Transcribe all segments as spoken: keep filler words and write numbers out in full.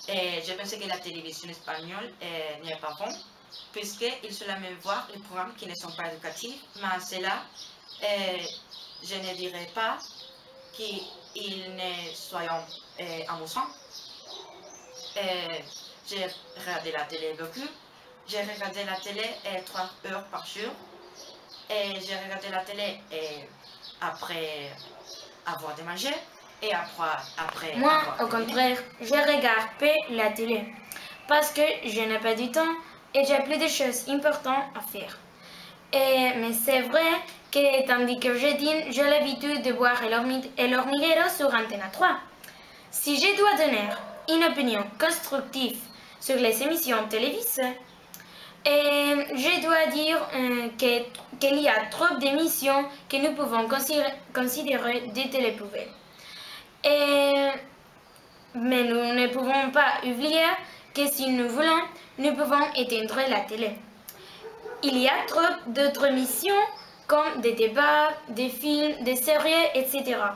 Et je pensais que la télévision espagnole euh, n'est pas bon, puisqu'ils se la même voir les programmes qui ne sont pas éducatifs, mais cela, euh, je ne dirais pas qu'ils ne soient euh, amusants. Euh, j'ai regardé la télé beaucoup, j'ai regardé la télé euh, trois heures par jour, et j'ai regardé la télé euh, après avoir de manger et après, après Moi, avoir au terminé. contraire, je regarde pas la télé parce que je n'ai pas du temps et j'ai plus de choses importantes à faire. Et, mais c'est vrai que tandis que je dîne, j'ai l'habitude de voir El, Hormi- El Hormiguero sur Antenne trois. Si je dois donner une opinion constructive sur les émissions télévisées, et je dois dire euh, que- qu'il y a trop d'émissions que nous pouvons considérer, considérer des télépouvelles. Et, mais nous ne pouvons pas oublier que si nous voulons, nous pouvons éteindre la télé. Il y a trop d'autres émissions comme des débats, des films, des séries, et cetera.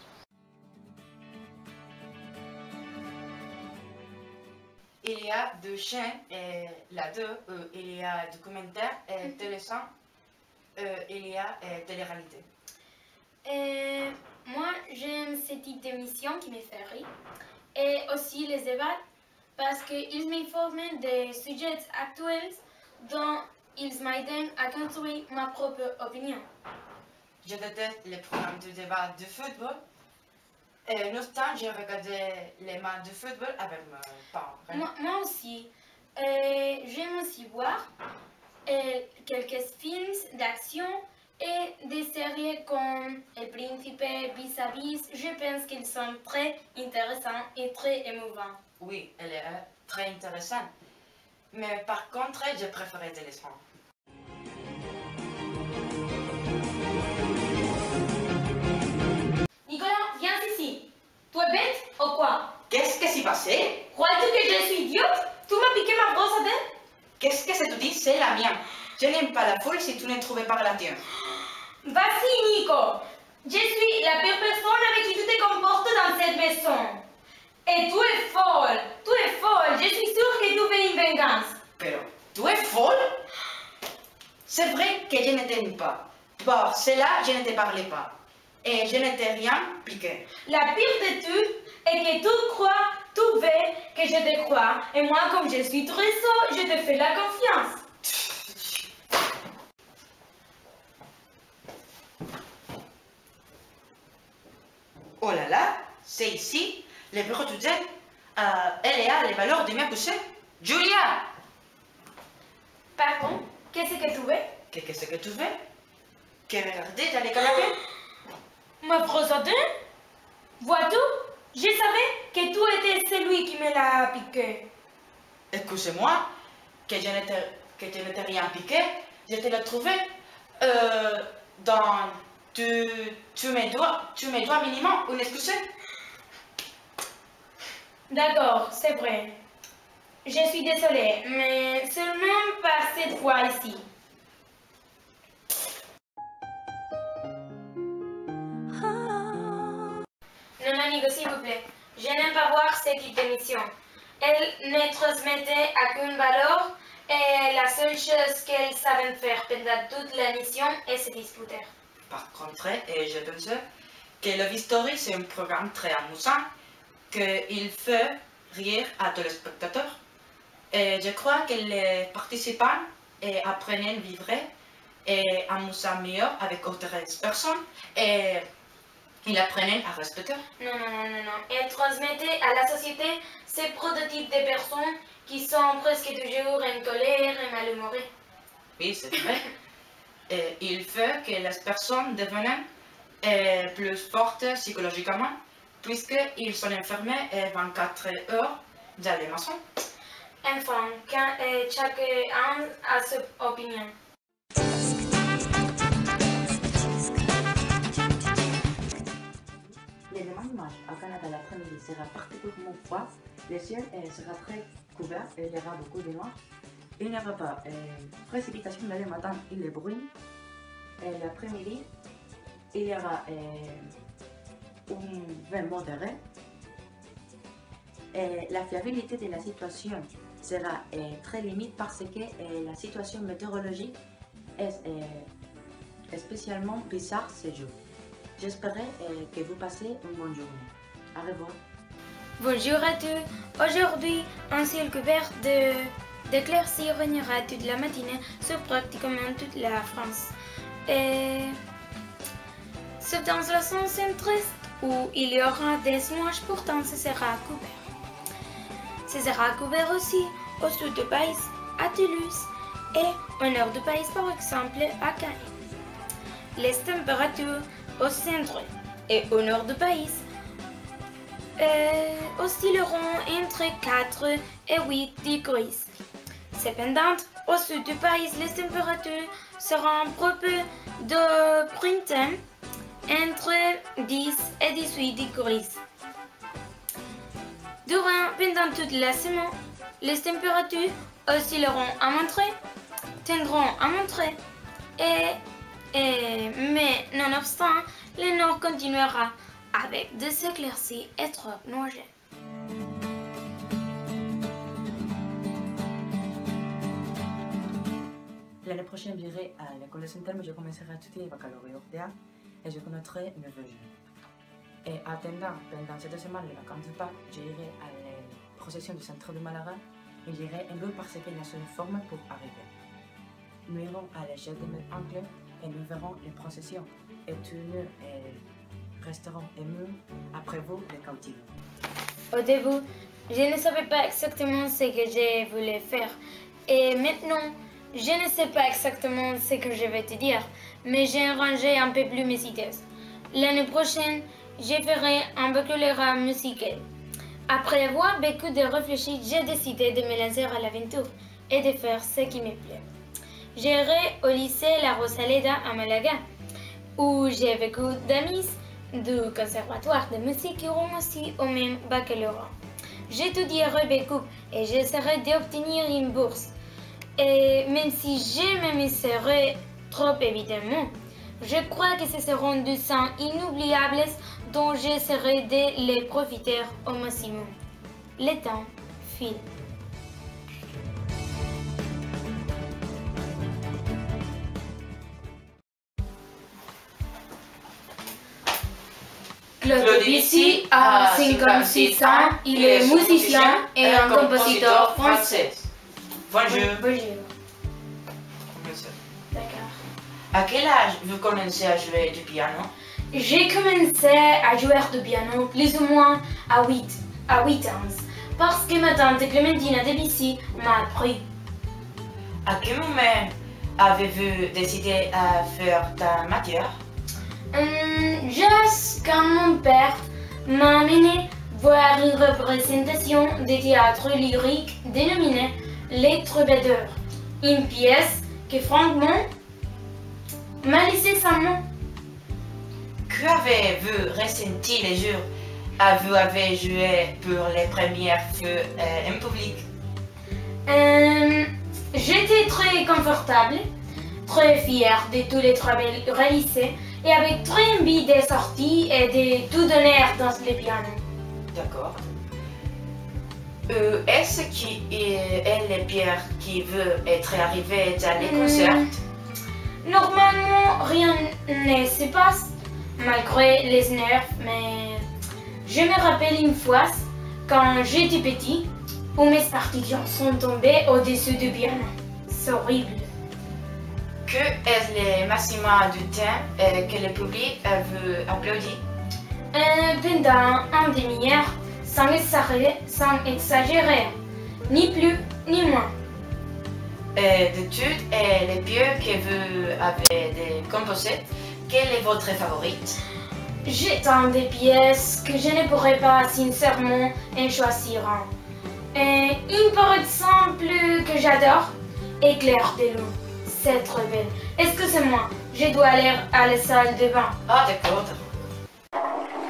Il y a deux chaînes, et là-dedans, euh, il y a documentaires, et télé-son, euh, il y a euh, télé-réalité. Et moi, j'aime ce type d'émission qui me fait rire. Et aussi les débats parce qu'ils m'informent des sujets actuels dont ils m'aident à construire ma propre opinion. Je déteste les programmes de débat de football. Et longtemps, j'ai regardé les matchs de football avec mes parents. Moi, moi aussi. Euh, j'aime aussi voir euh, quelques films d'action et des séries comme El Príncipe, Vis-à-Vis. Je pense qu'ils sont très intéressants et très émouvants. Oui, elle est très intéressante. Mais par contre, j'ai préféré téléphone. Nicolas, viens ici. Tu es bête ou quoi? Qu'est-ce qui s'est passé? Crois-tu que je suis idiote? Tu m'as piqué ma brosse à dents? Qu'est-ce que c'est tu dis? C'est la mienne. Je n'aime pas la foule si tu ne trouvais pas la tienne. Vas-y, Nico. Je suis la pire personne avec qui tu te comportes dans cette maison. Et tu es folle. Tu es folle. Je suis sûre que tu veux une vengeance. Pero, tu es folle? C'est vrai que je ne t'aime pas. Bon, cela, je ne te parlais pas. Et je ne t'ai rien piqué. La pire de tout est que tu crois, tu veux que je te croie. Et moi, comme je suis très sot, je te fais la confiance. Oh là là, c'est ici, le bureau du jet. Euh, elle est à les valeurs de mes couchés. Julia! Pardon, qu'est-ce que tu veux? Qu'est-ce que tu veux? Que regarder dans les canapés? Ma brosse à dents? Vois-tu? Je savais que tu étais celui qui me l'a piqué. Excusez-moi, que je ne t'ai que je ne t'ai rien piqué. Je te l'ai trouvé euh, dans tu, tu mes doigts, tu mes doigts minimum, une excuse? D'accord, c'est vrai. Je suis désolée, mais seulement par cette fois ici. Non, amigo, s'il vous plaît. Je n'aime pas voir cette type d'émission. Elle ne transmettait aucune valeur et la seule chose qu'elle savait faire pendant toute l'émission est se disputer. Par contre, et je pense que Love Story, c'est un programme très amusant, qu'il fait rire à tous les spectateurs. Et je crois que les participants apprennent à vivre et amuser mieux avec d'autres personnes et ils apprennent à respecter. Non, non, non, non, non. Elle transmettait à la société ces prototypes de personnes qui sont presque toujours en colère et malhumorées. Oui, c'est vrai. Et il fait que les personnes deviennent euh, plus fortes psychologiquement puisqu'ils sont enfermés vingt-quatre heures dans les maisons. Enfin, quand, euh, chacun a sa opinion. Le dimanche au Canada, l'après-midi sera particulièrement froid. Le ciel euh, sera très couvert et il y aura beaucoup de noir. Il n'y aura pas de euh, précipitation le matin, il est bruit. Et l'après-midi, il y aura euh, un vent modéré. Et la fiabilité de la situation sera euh, très limite parce que euh, la situation météorologique est euh, spécialement bizarre ce jour. J'espère euh, que vous passez une bonne journée. Au revoir. Bonjour à tous. Aujourd'hui, un ciel couvert de d'éclaircies régnera toute la matinée sur pratiquement toute la France. Et sauf dans la zone centre-est où il y aura des nuages, pourtant ce sera couvert. Ce sera couvert aussi au sud du pays, à Toulouse, et au nord du pays, par exemple, à Cannes. Les températures au centre et au nord du pays euh, oscilleront entre quatre et huit degrés. Cependant, au sud du pays, les températures seront propres de printemps entre dix et dix-huit degrés. Durant pendant toute la semaine, les températures oscilleront à montrer, tendront à montrer, et, et, mais nonobstant, le nord continuera avec des éclaircies et trop nuageux. L'année prochaine, j'irai à l'école centrale, mais je commencerai à étudier le baccalauréat et je connaîtrai une nouvelle jeune. Et attendant, pendant cette semaine, les vacances de Pâques, j'irai à la procession du centre de Malaga et j'irai un peu parce qu'il y a une forme pour arriver. Nous irons à l'échelle de mes oncles et nous verrons les processions et tous nous et resterons émus après vous les cautivés. Au début, je ne savais pas exactement ce que je voulais faire et maintenant, je ne sais pas exactement ce que je vais te dire, mais j'ai arrangé un peu plus mes idées. L'année prochaine, je ferai un baccalauréat musical. Après avoir beaucoup de réfléchis, j'ai décidé de me lancer à l'aventure et de faire ce qui me plaît. J'irai au lycée La Rosaleda à Malaga, où j'ai beaucoup d'amis du conservatoire de musique qui auront aussi au même baccalauréat. J'étudierai beaucoup et j'essaierai d'obtenir une bourse. Et même si je m'amuserai trop évidemment, je crois que ce seront deux ans inoubliables dont j'essaierai de les profiter au maximum. Le temps file. Claude Debussy a cinquante-six ans, il est musicien et un compositeur français. Bonjour. Bonjour. Bonjour. D'accord. À quel âge vous commencez à jouer du piano? J'ai commencé à jouer du piano plus ou moins à huit, à huit ans, parce que ma tante Clémentine Debussy m'a appris. À quel moment avez-vous décidé à faire ta matière? Hum, juste quand mon père m'a amené voir une représentation de théâtre lyrique dénommée Les Troubadours, une pièce que franchement m'a laissé sans mots. Que avez-vous ressenti les jours où vous avez joué pour les premières fois euh, en public? Euh, J'étais très confortable, très fière de tous les travaux réalisés et avec très envie de sortir et de tout donner dans le piano. D'accord. Euh, Est-ce qui est, est les pierres qui veut être arrivé dans les concerts? Hmm. Normalement, rien ne se passe, malgré les nerfs, mais je me rappelle une fois, quand j'étais petit, où mes partitions sont tombées au-dessus du piano. C'est horrible. Que est le maximum du temps euh, que le public euh, vous applaudit? Euh, pendant une demi-heure, sans exagérer, sans exagérer, ni plus ni moins. Euh, de toutes euh, les pièces que vous avez composées, quelle est votre favorite? J'ai tant de pièces que je ne pourrais pas sincèrement en choisir un. Euh, une par exemple que j'adore, Éclair de lune. C'est très belle. Excusez-moi, je dois aller à la salle de bain. Ah d'accord, d'accord.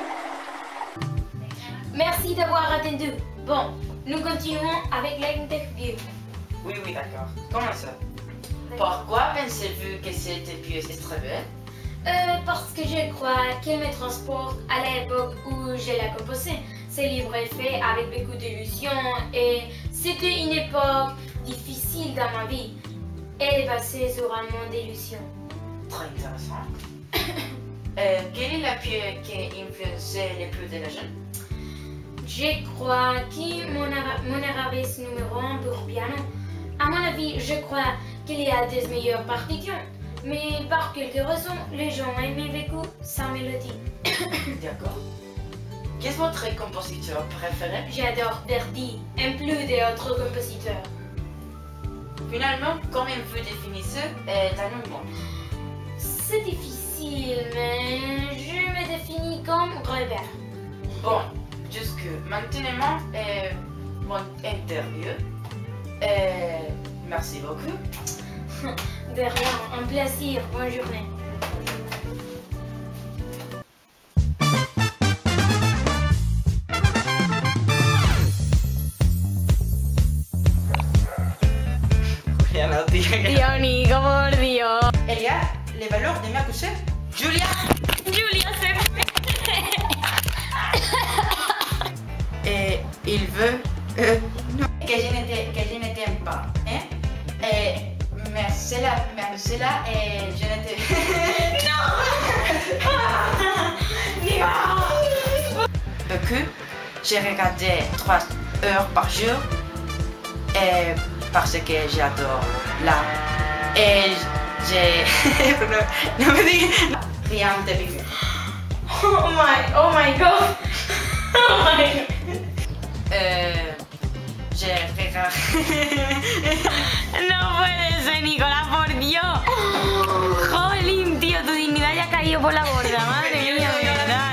Merci d'avoir attendu. Bon, nous continuons avec l'interview. Oui, oui, d'accord. Comment ça? Pourquoi pensez-vous que cette pièce est très belle? Euh, parce que je crois qu'elle me transporte à l'époque où je l'ai composée. Ce livre est fait avec beaucoup d'illusions et c'était une époque difficile dans ma vie. Elle est basée sur un monde d'illusions. Très intéressant. euh, quelle est la pièce qui a influencé le plus de la jeune? Je crois que mon, ara- mon arabesque numéro un pour piano. À mon avis, je crois qu'il y a des meilleures partitions. Mais par quelques raisons, les gens aimaient beaucoup sa mélodie. D'accord. Qui est votre compositeur préféré? J'adore Verdi, en plus d'autres compositeurs. Finalement, comment vous définissez euh, un humour? C'est difficile, mais je me définis comme Robert. Bon, jusque maintenant, euh, mon interview. Euh, merci beaucoup. De rien, un plaisir, bonne journée. Rien à dire. Dio Nico, por Dios. Il y a les valeurs de ma couche. Julia. Julia se Et il veut euh, non, que je ne que je ne t'aime pas. Hein? Et, mais c'est là, mais c'est là et je ne te... Non. Beaucoup. J'ai regardé trois heures par jour et parce que j'adore là. Et j'ai... non me dis rien de bien. Oh my, oh my god. Oh my god. Euh, j'ai regardé... No puede ser, Nicolás, por Dios. Jolín, tío, tu dignidad ya ha caído por la borda, madre mía, de verdad.